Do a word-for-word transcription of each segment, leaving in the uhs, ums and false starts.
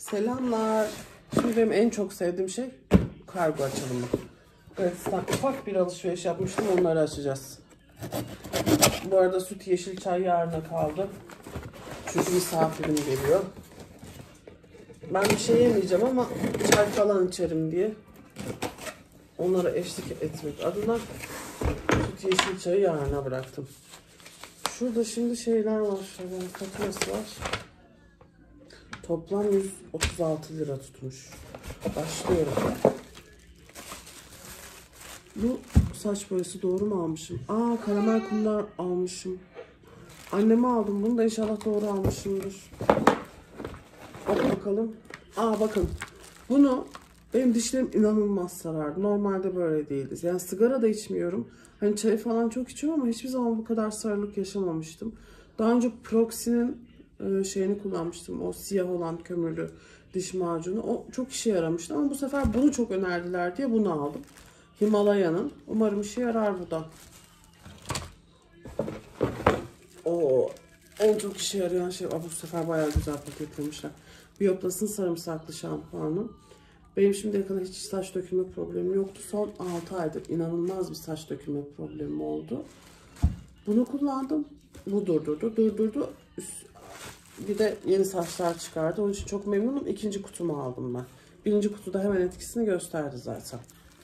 Selamlar. Şimdi benim en çok sevdiğim şey kargo açılımı. Evet, ufak bir alışveriş yapmıştım. Onları açacağız. Bu arada süt, yeşil çay yarına kaldı. Çünkü misafirim geliyor. Ben bir şey yemeyeceğim ama çay falan içerim diye onlara eşlik etmek adına süt, yeşil çayı yarına bıraktım. Şurada şimdi şeyler var. Şöyle faturası var. Toplam yüz otuz altı lira tutmuş. Başlıyorum. Bu saç boyası doğru mu almışım? Aa, karamel kumlar almışım. Anneme aldım bunu da, inşallah doğru almışımdır. Bak bakalım. Aa, bakın. Bunu benim dişlerim inanılmaz sarardı. Normalde böyle değiliz. Yani sigara da içmiyorum. Hani çay falan çok içiyorum ama hiçbir zaman bu kadar sarılık yaşamamıştım. Daha önce Proxy'nin şeyini kullanmıştım. O siyah olan kömürlü diş macunu. O çok işe yaramıştı ama bu sefer bunu çok önerdiler diye bunu aldım. Himalaya'nın. Umarım işe yarar bu da. O en çok işe yarayan şey. Aa, bu sefer bayağı güzel paketlemişler. Bioplas'ın sarımsaklı şampuanı. Benim şimdiye kadar hiç saç dökülme problemim yoktu. Son altı aydır inanılmaz bir saç dökülme problemim oldu. Bunu kullandım. Bu durdurdu, durdurdu. Bir de yeni saçlar çıkardı. Onun için çok memnunum. İkinci kutumu aldım ben. Birinci kutuda hemen etkisini gösterdi zaten.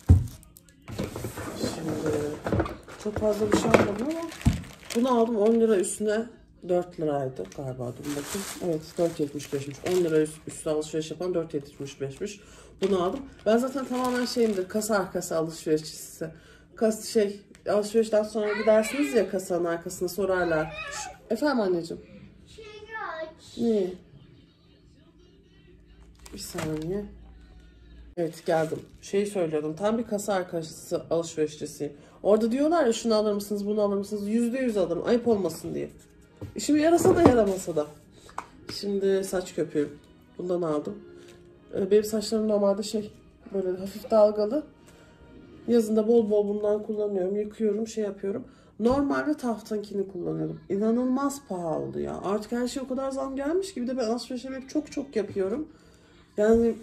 Şimdi çok fazla bir şey almadım ama bunu aldım. on lira üstüne dört liraydı galiba. Dur bakayım. Evet, dört yetmiş beşmiş. on lira üstü alışveriş yapan dört yetmiş beşmiş. Bunu aldım. Ben zaten tamamen şeyimdir. Kasa arkası alışverişçisi. Kas şey alışverişten sonra gidersiniz ya kasanın arkasına, sorarlar. Efendim anneciğim? Ne? Bir saniye. Evet, geldim. Şeyi söylüyordum. Tam bir kasa arkası alışverişçisiyim. Orada diyorlar ya, şunu alır mısınız, bunu alır mısınız? Yüzde yüz alırım. Ayıp olmasın diye. İşim yarasa da yaramasa da. Şimdi saç köpüğüm. Bundan aldım. Benim saçlarım normalde şey böyle hafif dalgalı. Yazında bol bol bundan kullanıyorum. Yıkıyorum, şey yapıyorum. Normalde Taft'ınkini kullanıyordum. İnanılmaz pahalı ya. Artık her şey o kadar zam gelmiş ki, bir de ben alışverişimi çok çok yapıyorum. Yani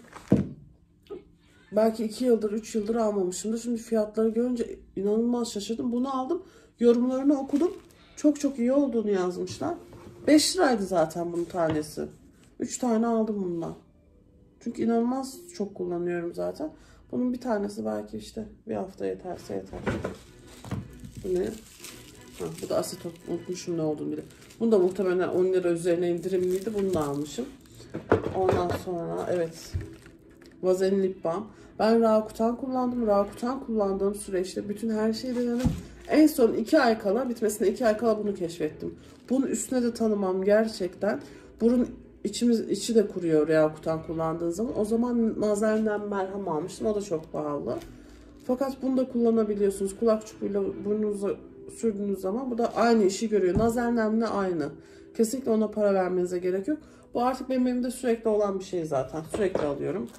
belki iki yıldır, üç yıldır almamışımdır. Şimdi fiyatları görünce inanılmaz şaşırdım. Bunu aldım. Yorumlarını okudum. Çok çok iyi olduğunu yazmışlar. beş liraydı zaten bunun tanesi. üç tane aldım bundan. Çünkü inanılmaz çok kullanıyorum zaten. Bunun bir tanesi belki işte bir hafta yeterse yeter. Bu ne? Ha, bu da aseton. Unutmuşum ne olduğunu bile. Bunu da muhtemelen on lira üzerine indirimliydi. Bunu da almışım. Ondan sonra evet. Vazelin lip balm. Ben Rakutan kullandım. Rakutan kullandığım süreçte bütün her şeyi denedim. En son iki ay kala, bitmesine iki ay kala bunu keşfettim. Bunun üstüne de tanımam gerçekten. Burun içimiz, içi de kuruyor Rakutan kullandığın zaman. O zaman nazarından merhem almıştım. O da çok pahalı. Fakat bunu da kullanabiliyorsunuz. Kulak çubuğuyla burnunuza sürdüğünüz zaman bu da aynı işi görüyor. Nazer nemle aynı. Kesinlikle ona para vermenize gerek yok. Bu artık benim evimde sürekli olan bir şey zaten. Sürekli alıyorum.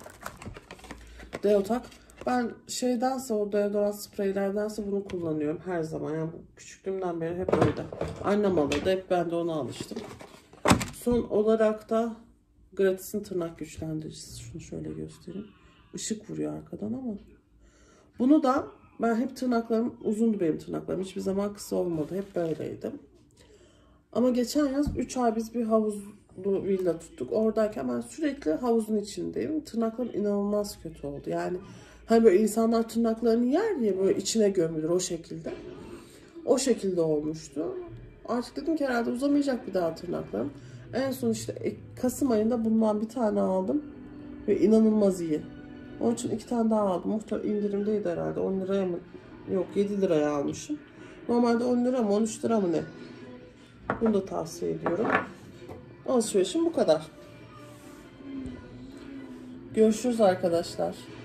Deotak. Ben şeydense, o deodorant spreylerdense bunu kullanıyorum her zaman. Yani küçüklüğümden beri hep öyle. Annem alırdı. Hep ben de ona alıştım. Son olarak da Gratis'in tırnak güçlendiricisi. Şunu şöyle göstereyim. Işık vuruyor arkadan ama. Bunu da ben hep tırnaklarım uzundu, benim tırnaklarım. Hiçbir zaman kısa olmadı. Hep böyleydim. Ama geçen yaz üç ay biz bir havuzlu villa tuttuk. Oradayken ben sürekli havuzun içindeyim. Tırnaklarım inanılmaz kötü oldu. Yani hani böyle insanlar tırnaklarını yer ya, böyle içine gömülür o şekilde. O şekilde olmuştu. Artık dedim ki herhalde uzamayacak bir daha tırnaklarım. En son işte Kasım ayında bundan bir tane aldım. Ve inanılmaz iyi. Onun için iki tane daha aldım. Muhtemelen indirimdeydi herhalde. on liraya mı? Yok, yedi liraya almışım. Normalde on lira mı, on üç lira mı ne? Bunu da tavsiye ediyorum. Alışverişim bu kadar. Görüşürüz arkadaşlar.